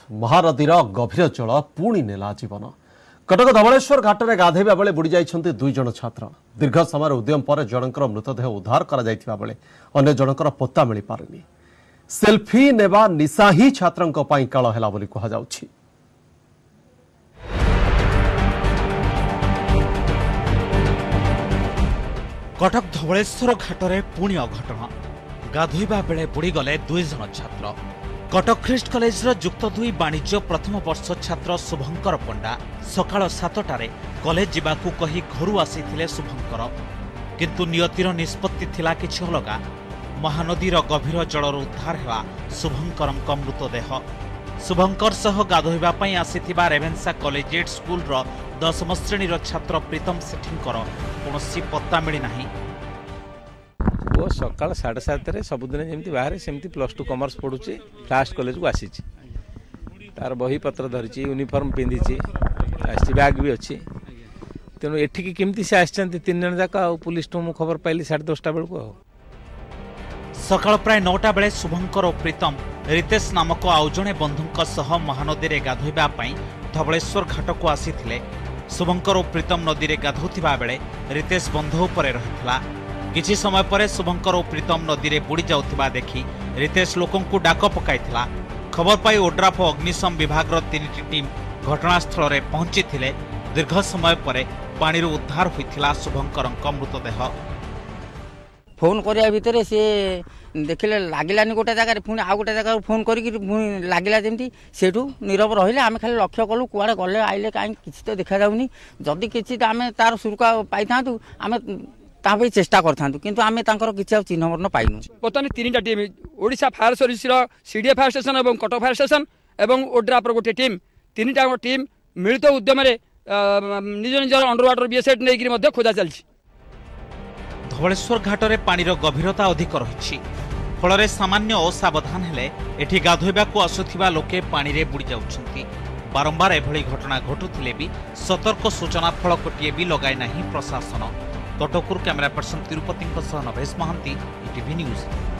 महानदीर गभीर जल पुणी नेला जीवन। कटक धबलेश्वर घाट में गाधेबा बेले बुड़ी जाइछन्ति 2 जण छात्र। दीर्घ समय उद्यम पर जनकर मृतदेह उद्धार करा जाइथिबा बेले अन्य जनकर पत्ता मिली पारिनी। सेल्फी नेबा निशा ही छात्रंक पई काळ हेला बोली कहा जाउछि। कटक धबलेश्वर घाट में पुणी अघटन। गाधोइबा बेले बुड़ी गले 2 जण छात्र। कटक ख्रीस्ट कॉलेज जुक्त 2 वाणिज्य प्रथम वर्ष छात्र शुभंकर पंडा सकाळ 7टारे कॉलेज जावाकू कही घर आसीथिले शुभंकर, किंतु नियतिर निष्पत्ति थिला किछि अलगा। महानदीर गभीर जलर उद्धार हेला शुभंकरଙ୍କ मृतदेह। शुभंकर सह गाधोइबा पई आसीथिबा रेभेन्सा कॉलेजिएट स्कूल 10म श्रेणीर छात्र प्रीतम सेठींकर कोनोसी पत्ता मिली नाही। वो सकाल 7:30 सबुदिन जमी बाहर सेमती +2 कॉमर्स पढ़ुची फास्ट कॉलेज को आसी तार बही पत्र धरी यूनिफॉर्म पिंधि बैग भी अच्छी तेणु एठिकी केमती से आसी 3 जन जाक पुलिस टू खबर पाइली 10:30 बेलू। सकाळ प्राय 9टा बेले शुभंकर और प्रीतम रितेश नामक आउ जणे बंधुंक सह महानदी रे गाधोइबा पई धबलेश्वर घाट को आसीथिले। शुभंकर और प्रीतम नदी रे गाधोथिबा बेले रितेश बंध उपरे रहितला। किछि समय पर शुभंकर और प्रीतम नदी रे बुड़ी जाउथिबा देखि रितेश लोकन को डाक पकाइथिला। खबर पाई ओड्राफ अग्निशम विभाग 3टी टीम घटनास्थल रे पहुंची थिले। दीर्घ समय पर पानी रो उद्धार होइथिला शुभंकरଙ୍କ मृतदेह। फोन करिया भितर से देखिले लागिलानी गोटे जगह पुणी आ गोटे जगह फोन करिक लागिला जेमती सेठू नीरव रहिले। आमे खाली लक्ष्य कलु कुआडे गले आइले काई किछि तो देखा जाउनी। जदि किछि त आमे तार सुरका पाइथांतु आमे तापई चेष्टा करथांतु, किंतु आमे तांकर किछि चिन्ह वर्ण पाइनु। बर्तमान 3टा टीम ओडिशा फायर सर्विस रो सीडीए फायर स्टेशन एवं कटक फायर स्टेशन एवं ओड्राफ रो गोटे टीम 3टा टीम मिलित उद्यम रे निज निजर अंडर वाटर बीएसएट नै कि मध्ये खोजा चलछि। धबलेश्वर घाट में पानीर गभीरता अधिक रही फल सामान्य असावधान हेले एठी गाधोइबा को आसुथिबा लोके पानी रे बुड़ी जाउछंती। बारंबार एभली घटना घटुथिले भी सतर्क सूचना फल कोटिए भी लगाय नाही प्रशासन। कटकूर camera person Tirupati Nabhesh Mahanty, ETV news.